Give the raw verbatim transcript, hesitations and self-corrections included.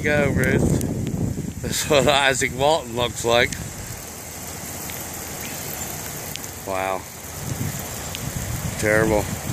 go, Ruth. That's what Isack Walton looks like. Wow. Terrible.